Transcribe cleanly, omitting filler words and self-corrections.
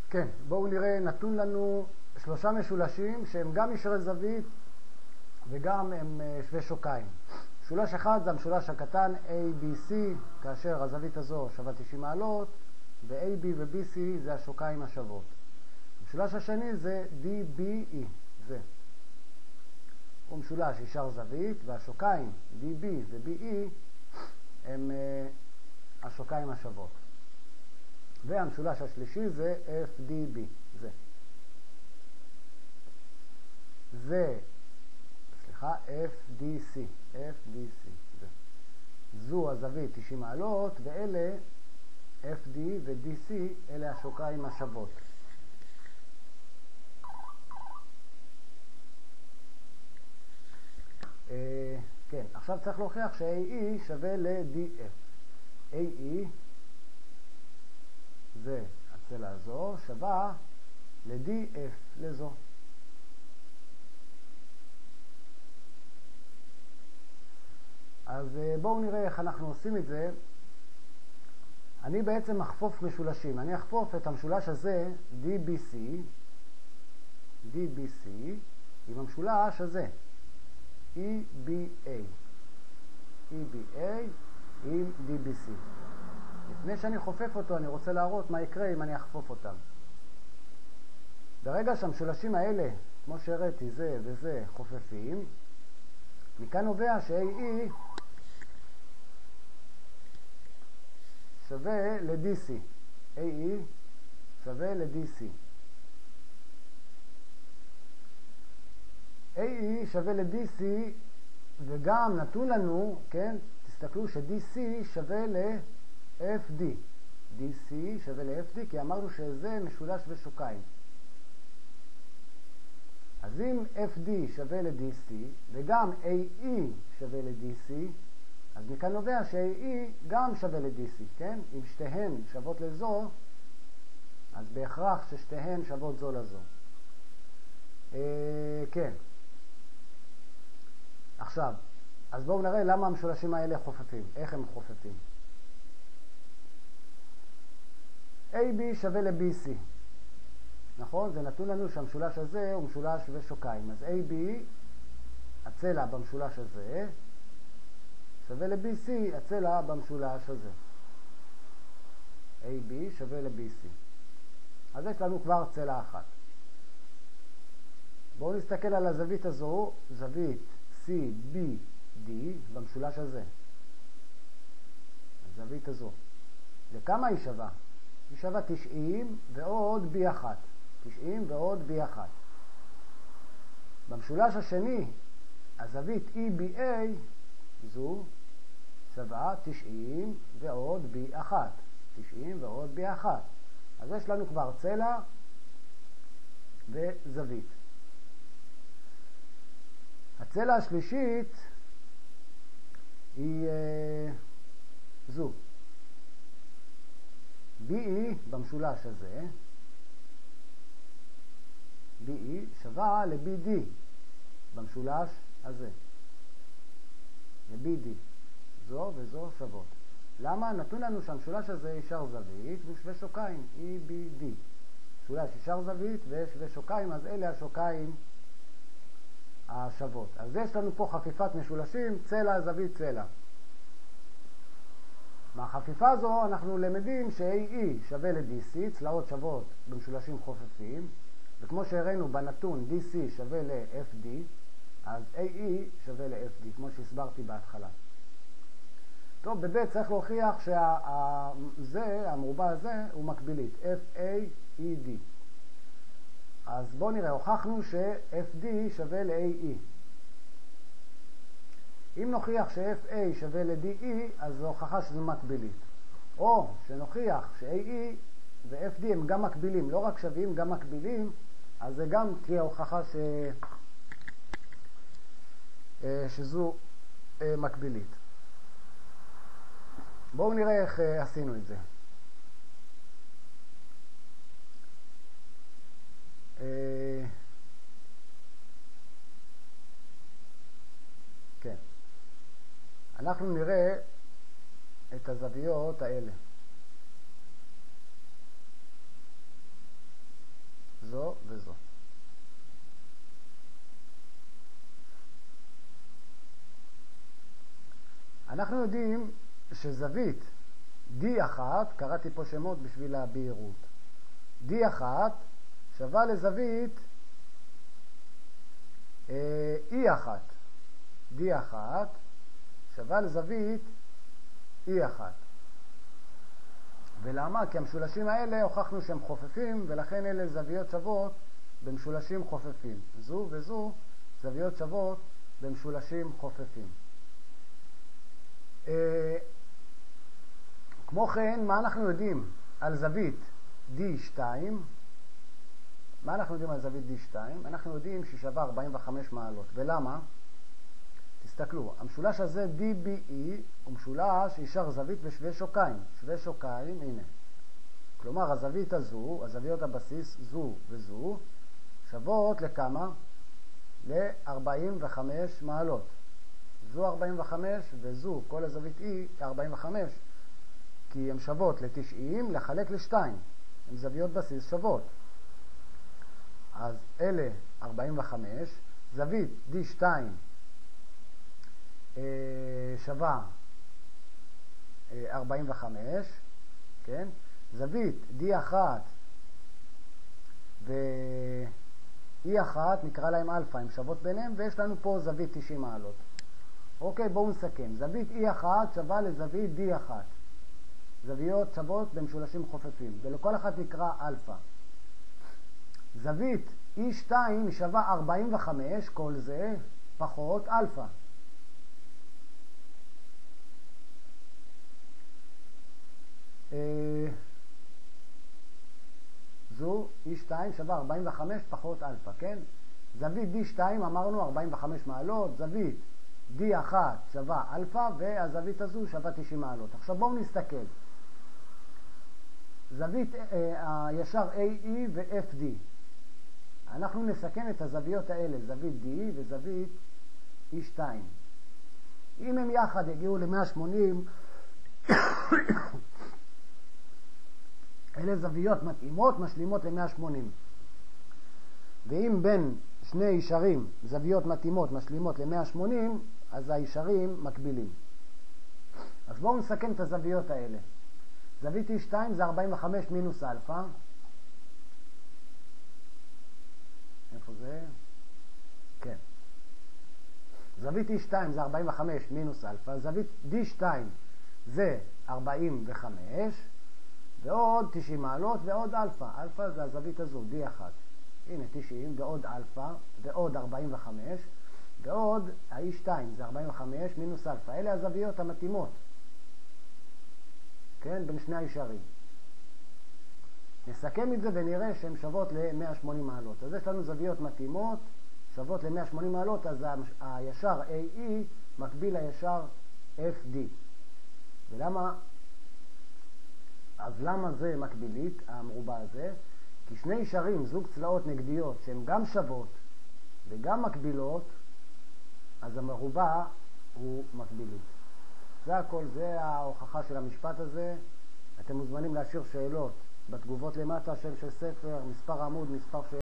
כן, בואו נראה, נתון לנו שלושה משולשים שהם גם ישרי זווית וגם הם שווי שוקיים. משולש אחד זה המשולש הקטן ABC, כאשר הזווית הזו שווה 90 מעלות, ו-AB ו-BC זה השוקיים השוות. המשולש השני זה DBE, זה. הוא משולש ישר זווית, והשוקיים DB ו-BE הם השוקיים השוות. והמשולש השלישי זה FDB, זה. זה, סליחה, FDC, זה. זו הזווית 90 מעלות, ואלה FD ו-DC, אלה השוקיים השוות. כן, עכשיו צריך להוכיח ש-AE שווה ל-DF. AE, זה הצלע הזו, שווה ל-DF, לזו. אז בואו נראה איך אנחנו עושים את זה. אני בעצם אחפוף משולשים. אני אחפוף את המשולש הזה, DBC, עם המשולש הזה, EBA עם DBC. לפני שאני חופף אותו, אני רוצה להראות מה יקרה אם אני אחפוף אותם. ברגע שהמשולשים האלה, כמו שהראיתי, זה וזה חופפים, מכאן נובע ש-AE שווה ל-DC. AE שווה ל-DC. AE שווה ל-DC, וגם נתון לנו, כן, תסתכלו ש-DC שווה ל-FD. DC שווה ל-FD, כי אמרנו שזה משולש ושוקיים. אז אם FD שווה ל-DC, וגם AE שווה ל-DC, אז מכאן נובע ש-AE גם שווה ל-DC, כן? אם שתיהן שוות לזו, אז בהכרח ששתיהן שוות זו לזו. כן. עכשיו, אז בואו נראה למה המשולשים האלה חופפים. איך הם חופפים? AB שווה ל-BC. נכון? זה נתון לנו שהמשולש הזה הוא משולש ושוקיים. אז AB, הצלע במשולש הזה, שווה ל-BC, הצלע במשולש הזה. AB שווה ל-BC. אז יש לנו כבר צלע אחת. בואו נסתכל על הזווית הזו, זווית CBD במשולש הזה. הזווית הזו. לכמה היא שווה? היא שווה 90 ועוד B1. 90 ועוד B1. במשולש השני, הזווית EBA זו שווה 90 ועוד B1. 90 ועוד B1. אז יש לנו כבר צלע וזווית. הצלע השלישית היא זו. BE במשולש הזה, BE שווה ל-BD במשולש הזה. ל-BD. זו וזו שוות. למה? נתון לנו שהמשולש הזה ישר זווית והוא שווה שוקיים, EBD. משולש ישר זווית ושווה שוקיים, אז אלה השוקיים השוות. אז יש לנו פה חפיפת משולשים, צלע, זווית, צלע. מהחפיפה הזו אנחנו למדים ש-AE שווה ל-DC, צלעות שוות במשולשים חופפים, וכמו שהראינו בנתון DC שווה ל-FD, אז AE שווה ל-FD, כמו שהסברתי בהתחלה. טוב, בבית צריך להוכיח שזה, המרובע הזה, הוא מקבילית, FAED. אז בואו נראה, הוכחנו ש-FD שווה ל-AE. אם נוכיח ש-FA שווה ל-DE, אז זו הוכחה שזה מקבילית. או שנוכיח ש-AE ו-FD הם גם מקבילים, לא רק שווים, גם מקבילים, אז זה גם תהיה הוכחה שזו מקבילית. בואו נראה איך עשינו את זה. כן. אנחנו נראה את הזוויות האלה. זו וזו. אנחנו יודעים שזווית D1, קראתי פה שמות בשביל הבהירות, D1 שווה לזווית E1. D1 שווה לזווית E1. ולמה? כי המשולשים האלה הוכחנו שהם חופפים, ולכן אלה זוויות שוות במשולשים חופפים. זו וזו זוויות שוות במשולשים חופפים. כמו כן, מה אנחנו יודעים על זווית D2? מה אנחנו יודעים על זווית D2? אנחנו יודעים שהיא שווה 45 מעלות. ולמה? תסתכלו, המשולש הזה DBE הוא משולש ישר זווית ושווה שוקיים. שווה שוקיים, הנה. כלומר, הזווית הזו, הזוויות הבסיס, זו וזו, שוות לכמה? ל-45 מעלות. זו 45 וזו, כל הזווית E 45, כי הן שוות ל-90 לחלק ל-2. הן זוויות בסיס שוות. אז אלה 45, זווית D2 שווה 45, כן? זווית D1 ו-E1 נקרא להם אלפא, הם שוות ביניהם, ויש לנו פה זווית 90 מעלות. אוקיי, בואו נסכם. זווית E1 שווה לזווית D1. זוויות שוות במשולשים חופפים, ולכל אחת נקרא אלפא. זווית E2 שווה 45, כל זה פחות אלפא. זו E2 שווה 45 פחות אלפא, כן? זווית D2 אמרנו 45 מעלות, זווית D1 שווה אלפא, והזווית הזו שווה 90 מעלות. עכשיו בואו נסתכל. זווית הישר AE ו-FD. אנחנו נסכם את הזוויות האלה, זווית D וזווית E2. אם הם יחד יגיעו ל-180, אלה זוויות מתאימות, משלימות ל-180. ואם בין שני ישרים זוויות מתאימות משלימות ל-180, אז הישרים מקבילים. אז בואו נסכם את הזוויות האלה. זווית E2 זה 45 מינוס אלפא. איפה זה? כן. זווית E2 זה 45 מינוס אלפא. זווית D2 זה 45, ועוד 90 מעלות ועוד אלפא. אלפא זה הזווית הזו, D1. הנה 90 ועוד אלפא ועוד 45 ועוד ה-E2 זה 45 מינוס אלפא. אלה הזוויות המתאימות, כן, בין שני הישרים. נסכם את זה ונראה שהן שוות ל-180 מעלות. אז יש לנו זוויות מתאימות שוות ל-180 מעלות, אז הישר AE מקביל לישר FD. ולמה? אז למה זה מקבילית, המרובע הזה? כי שני ישרים, זוג צלעות נגדיות, שהן גם שוות וגם מקבילות, אז המרובע הוא מקבילית. זה הכל, זה ההוכחה של המשפט הזה. אתם מוזמנים להשאיר שאלות בתגובות למטה, שם של ספר, מספר עמוד, מספר שאלות.